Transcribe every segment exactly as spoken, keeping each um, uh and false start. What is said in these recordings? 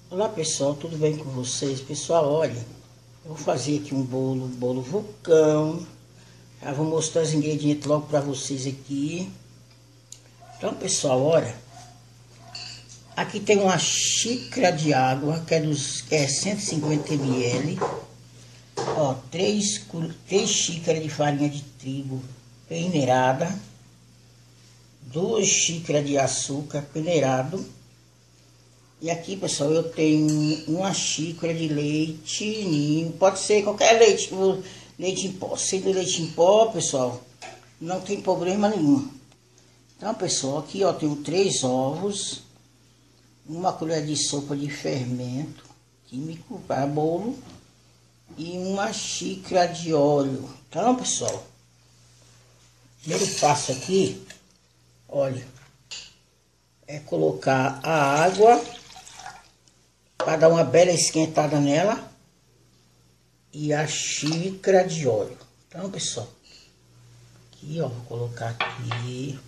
Olá pessoal, tudo bem com vocês? Pessoal, olha, eu vou fazer aqui um bolo, bolo vulcão. Já vou mostrar os ingredientes logo para vocês aqui. Então pessoal, olha, aqui tem uma xícara de água, que é, dos, que é cento e cinquenta mililitros. Ó, três, três xícaras de farinha de trigo peneirada. Duas xícaras de açúcar peneirado. E aqui, pessoal, eu tenho uma xícara de leite ninho. Pode ser qualquer leite, leite em pó. Sendo leite em pó, pessoal, não tem problema nenhum. Então, pessoal, aqui, ó, tenho três ovos, uma colher de sopa de fermento químico para bolo e uma xícara de óleo. Então, pessoal, primeiro passo aqui, olha, é colocar a água para dar uma bela esquentada nela e a xícara de óleo. Então, pessoal, aqui, ó, vou colocar aqui.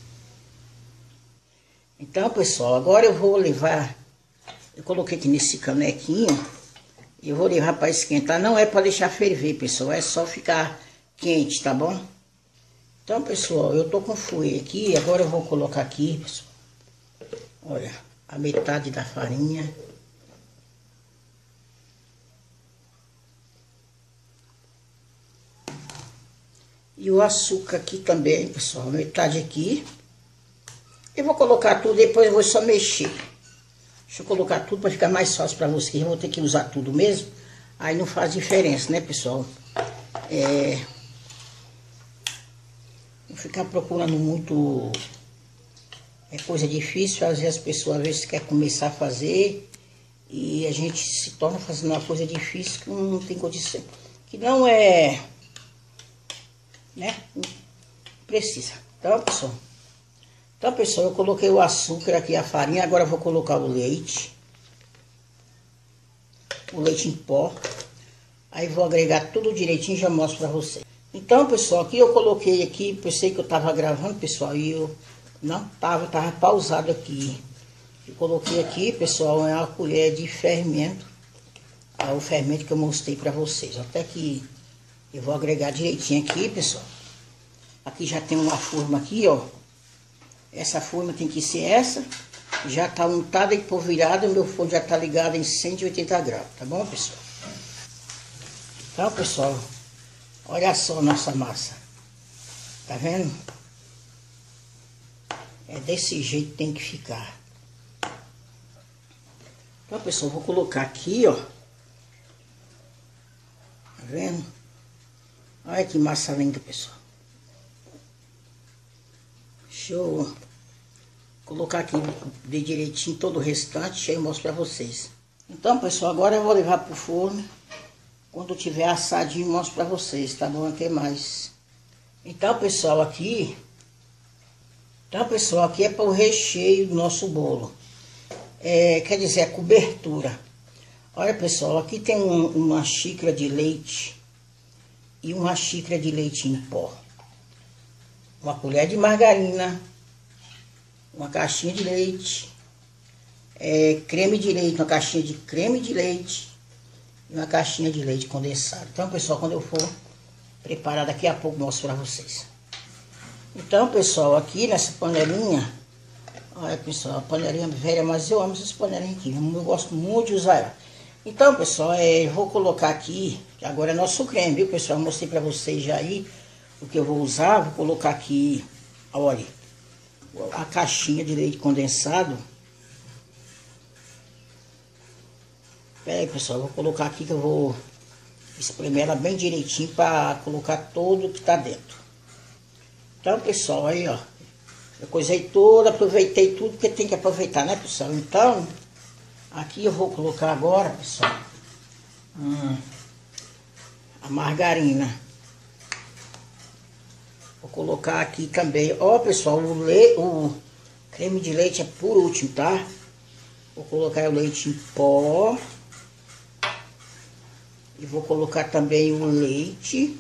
Então, pessoal, agora eu vou levar, eu coloquei aqui nesse canequinho e eu vou levar para esquentar. Não é para deixar ferver, pessoal, é só ficar quente, tá bom? Então, pessoal, eu tô com fouet aqui, agora eu vou colocar aqui, pessoal, olha, a metade da farinha. E o açúcar aqui também, pessoal, metade aqui. Eu vou colocar tudo, depois eu vou só mexer. Deixa eu colocar tudo para ficar mais fácil para vocês. Eu vou ter que usar tudo mesmo. Aí não faz diferença, né, pessoal? É... Não ficar procurando muito... É coisa difícil. Às vezes as pessoas, às vezes, querem começar a fazer. E a gente se torna fazendo uma coisa difícil que não tem condição. Que não é... né? Precisa. Então, pessoal. Então, pessoal, eu coloquei o açúcar aqui, a farinha. Agora eu vou colocar o leite. O leite em pó. Aí vou agregar tudo direitinho e já mostro pra vocês. Então, pessoal, aqui eu coloquei aqui. Pensei que eu tava gravando, pessoal, e eu não tava, tava pausado aqui. Eu coloquei aqui, pessoal, é uma colher de fermento. É o fermento que eu mostrei pra vocês. Até que eu vou agregar direitinho aqui, pessoal. Aqui já tem uma forma aqui, ó. Essa forma tem que ser essa. Já tá untada e polvilhada. Meu forno já tá ligado em cento e oitenta graus, tá bom, pessoal? Então, pessoal, olha só a nossa massa. Tá vendo? É desse jeito que tem que ficar. Então, pessoal, vou colocar aqui, ó. Tá vendo? Olha que massa linda, pessoal. Deixa eu colocar aqui de direitinho todo o restante, aí eu mostro pra vocês. Então, pessoal, agora eu vou levar pro forno. Quando tiver assadinho, eu mostro pra vocês, tá bom? Aqui mais. Então, pessoal, aqui... Então, pessoal, aqui é para o recheio do nosso bolo. É, quer dizer, a cobertura. Olha, pessoal, aqui tem um, uma xícara de leite e uma xícara de leite em pó. Uma colher de margarina, uma caixinha de leite, é, creme de leite, uma caixinha de creme de leite e uma caixinha de leite condensado. Então, pessoal, quando eu for preparar daqui a pouco, mostro para vocês. Então, pessoal, aqui nessa panelinha, olha, pessoal, a panelinha velha, mas eu amo essas panelinhas aqui, eu gosto muito de usar ela. Então, pessoal, é, eu vou colocar aqui, que agora é nosso creme, viu, pessoal? Eu mostrei para vocês já aí o que eu vou usar. Vou colocar aqui, olha, a caixinha de leite condensado. Pera aí, pessoal, eu vou colocar aqui que eu vou espremer ela bem direitinho para colocar todo o que tá dentro. Então, pessoal, aí, ó, eu coisei toda, aproveitei tudo, porque tem que aproveitar, né, pessoal? Então, aqui eu vou colocar agora, pessoal, hum, a margarina. Vou colocar aqui também, ó, pessoal, o, le... o creme de leite é por último, tá? Vou colocar o leite em pó. E vou colocar também o leite.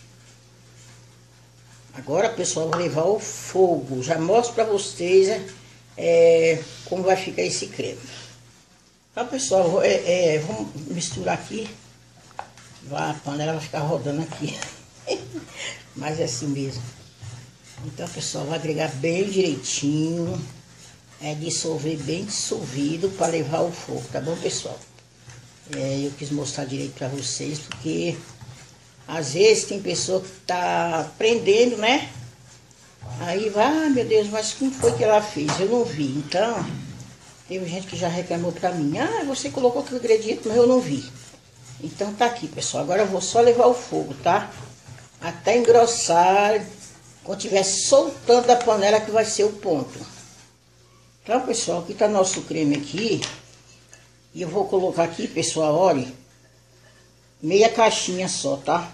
Agora, pessoal, vou levar o fogo. Já mostro pra vocês é, como vai ficar esse creme. Então, pessoal, é, é, vamos misturar aqui. A panela vai ficar rodando aqui. Mas é assim mesmo. Então, pessoal, vai agregar bem direitinho. É dissolver bem dissolvido para levar ao fogo, tá bom, pessoal? É, eu quis mostrar direito para vocês, porque às vezes tem pessoa que tá aprendendo, né? Aí vai, ah, meu Deus, mas como foi que ela fez? Eu não vi. Então, teve gente que já reclamou pra mim. Ah, você colocou aquele ingrediente, mas eu não vi. Então tá aqui, pessoal. Agora eu vou só levar o fogo, tá? Até engrossar. Quando estiver soltando da panela que vai ser o ponto. Então, pessoal, aqui tá nosso creme aqui. E eu vou colocar aqui, pessoal, olha. Meia caixinha só, tá?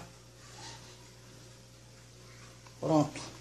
Pronto.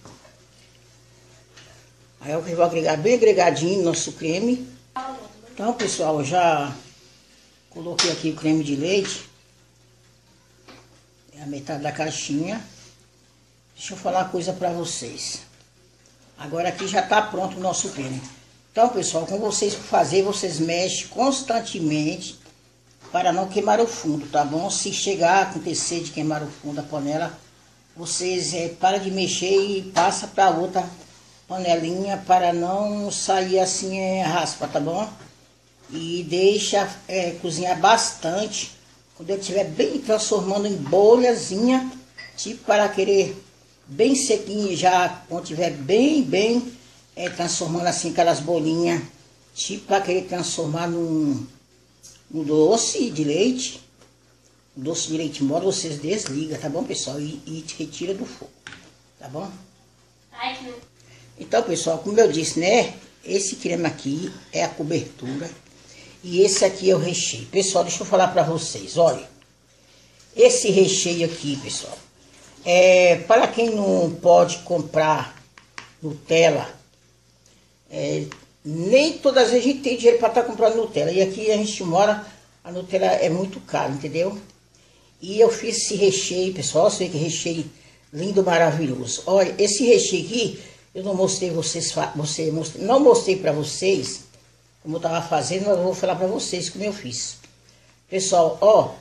Aí eu vou agregar bem agregadinho no nosso creme. Então, pessoal, eu já coloquei aqui o creme de leite. É a metade da caixinha. Deixa eu falar uma coisa pra vocês. Agora aqui já tá pronto o nosso creme. Então, pessoal, com vocês fazer, vocês mexem constantemente para não queimar o fundo, tá bom? Se chegar a acontecer de queimar o fundo da panela, vocês é, para de mexer e passa para outra panelinha para não sair assim é, raspa, tá bom? E deixa é, cozinhar bastante. Quando ele estiver bem transformando em bolhazinha, tipo para querer bem sequinho já, quando estiver bem, bem é, transformando assim aquelas bolinhas, tipo para querer transformar num, num doce de leite. Doce de leite mole, vocês desligam, tá bom, pessoal? E, e retira do fogo, tá bom? Ai, que... Então, pessoal, como eu disse, né? Esse creme aqui é a cobertura. E esse aqui é o recheio. Pessoal, deixa eu falar pra vocês, olha. Esse recheio aqui, pessoal. É, para quem não pode comprar Nutella, é, nem todas as vezes a gente tem dinheiro para estar comprando Nutella. E aqui a gente mora, a Nutella é muito cara, entendeu? E eu fiz esse recheio, pessoal. Você vê que recheio lindo, maravilhoso. Olha, esse recheio aqui... Eu não mostrei vocês, você, não mostrei para vocês como eu tava fazendo, mas eu vou falar para vocês como eu fiz. Pessoal, ó.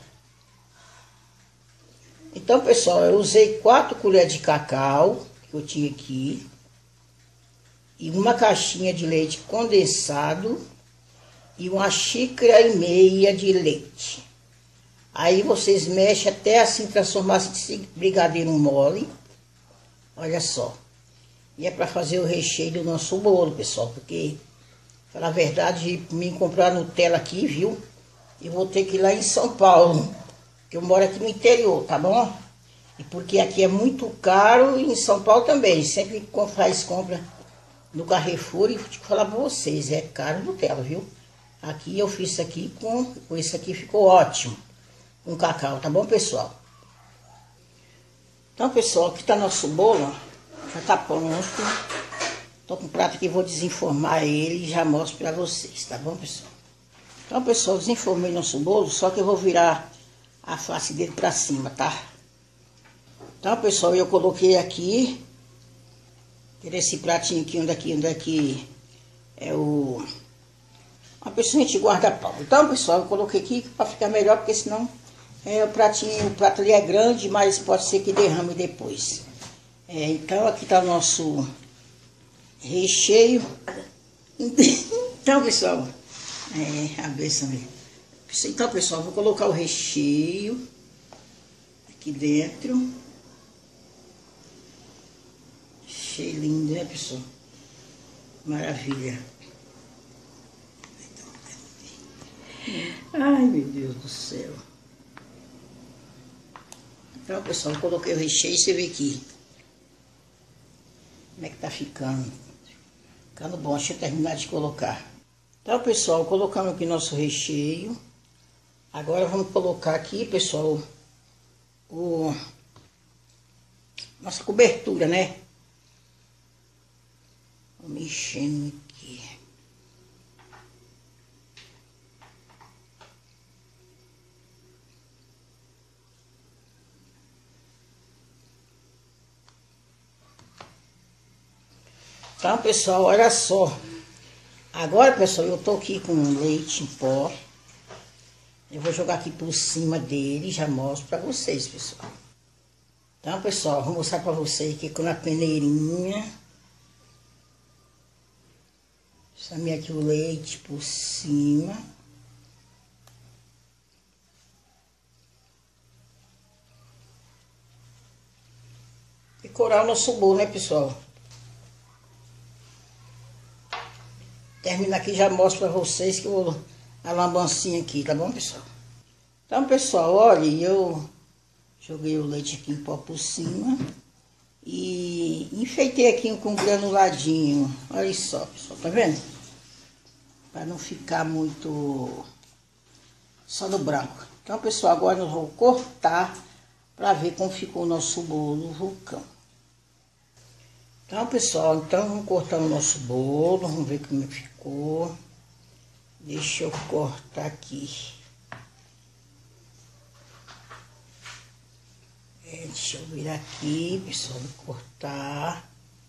Então, pessoal, eu usei quatro colheres de cacau que eu tinha aqui e uma caixinha de leite condensado e uma xícara e meia de leite. Aí vocês mexem até assim transformar esse brigadeiro mole. Olha só. E é para fazer o recheio do nosso bolo, pessoal. Porque, falar a verdade, me comprar Nutella aqui, viu? E vou ter que ir lá em São Paulo. Porque eu moro aqui no interior, tá bom? E porque aqui é muito caro e em São Paulo também. Sempre faz compra no Carrefour e vou te falar para vocês, é caro Nutella, viu? Aqui eu fiz isso aqui com... com esse aqui ficou ótimo. Com cacau, tá bom, pessoal? Então, pessoal, aqui tá nosso bolo, ó. Já tá pronto. Tô com um prato aqui, vou desenformar ele e já mostro pra vocês, tá bom, pessoal? Então, pessoal, desenformei nosso bolo, só que eu vou virar a face dele pra cima, tá? Então, pessoal, eu coloquei aqui, esse pratinho aqui, onde aqui, onde aqui é o... Uma pessoa a gente guarda pau. Então, pessoal, eu coloquei aqui pra ficar melhor, porque senão é, o pratinho, o prato ali é grande, mas pode ser que derrame depois. É, então, aqui tá o nosso recheio. Então, pessoal, é, a beça mesmo. Então, pessoal, vou colocar o recheio aqui dentro. Recheio lindo, né, pessoal? Maravilha. Ai, meu Deus do céu. Então, pessoal, eu coloquei o recheio, você vê aqui. Como é que tá ficando? Ficando bom, deixa eu terminar de colocar. Então, pessoal, colocamos aqui nosso recheio. Agora vamos colocar aqui, pessoal, o... nossa cobertura, né? Vamos mexendo aqui. Então, pessoal, olha só. Agora, pessoal, eu tô aqui com leite em pó. Eu vou jogar aqui por cima dele e já mostro pra vocês, pessoal. Então, pessoal, vou mostrar pra vocês aqui com a peneirinha. Chamei aqui o leite por cima. Decorar o nosso bolo, né, pessoal? Termina aqui, já mostro pra vocês que eu vou a lambancinha aqui, tá bom, pessoal? Então, pessoal, olha, eu joguei o leite aqui em pó por cima e enfeitei aqui com granuladinho. Olha só, pessoal, tá vendo? Para não ficar muito só no branco. Então, pessoal, agora nós vamos cortar para ver como ficou o nosso bolo vulcão. Então, pessoal, então vamos cortar o nosso bolo, vamos ver como ficou. Deixa eu cortar aqui. É, deixa eu virar aqui, pessoal, vou cortar.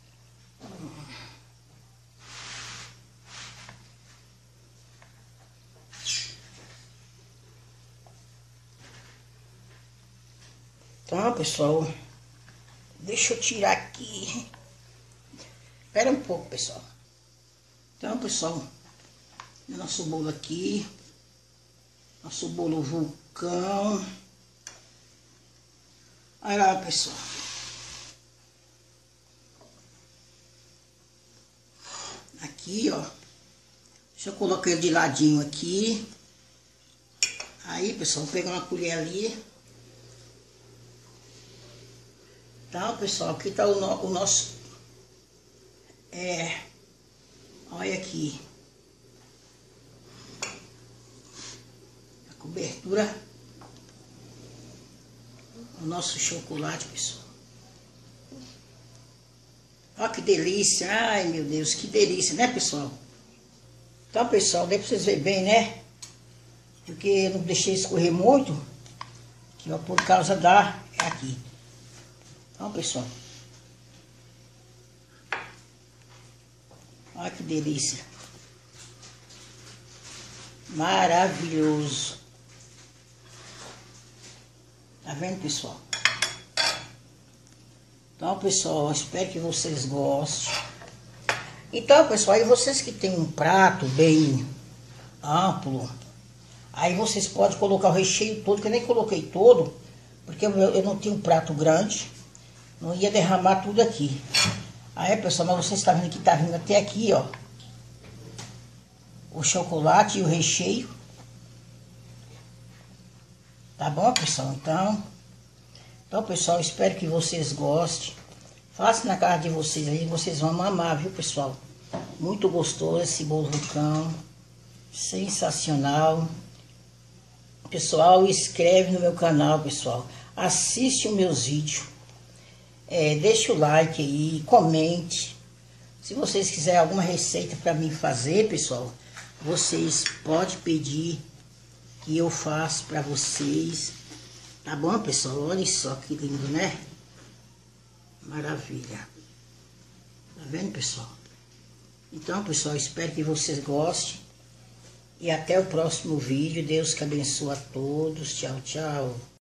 Então, pessoal, deixa eu tirar aqui. Espera um pouco, pessoal. Então, pessoal, nosso bolo aqui, nosso bolo vulcão. Olha lá, pessoal. Aqui, ó. Deixa eu colocar ele de ladinho aqui. Aí, pessoal, vou pegar uma colher ali. Então, pessoal, aqui tá o, no, o nosso... É... Olha aqui. A cobertura. O nosso chocolate, pessoal. Olha que delícia. Ai, meu Deus, que delícia, né, pessoal? Então, pessoal, deu pra vocês verem bem, né? Porque eu não deixei escorrer muito. Que ó, por causa da... É aqui. Então, pessoal. Olha que delícia. Maravilhoso. Tá vendo, pessoal? Então, pessoal, espero que vocês gostem. Então, pessoal, aí vocês que tem um prato bem amplo, aí vocês podem colocar o recheio todo, que eu nem coloquei todo, porque eu, eu não tenho um prato grande, não ia derramar tudo aqui. Aí, pessoal, mas vocês estão vendo que tá vindo até aqui, ó, o chocolate e o recheio. Tá bom, pessoal? Então, então, pessoal, espero que vocês gostem. Faça na casa de vocês aí, vocês vão amar, viu, pessoal? Muito gostoso esse bolo vulcão. Sensacional. Pessoal, inscreve no meu canal, pessoal. Assiste os meus vídeos. É, deixa o like aí, comente. Se vocês quiserem alguma receita para mim fazer, pessoal, vocês podem pedir que eu faço para vocês. Tá bom, pessoal? Olha só que lindo, né? Maravilha. Tá vendo, pessoal? Então, pessoal, espero que vocês gostem. E até o próximo vídeo. Deus que abençoe a todos. Tchau, tchau.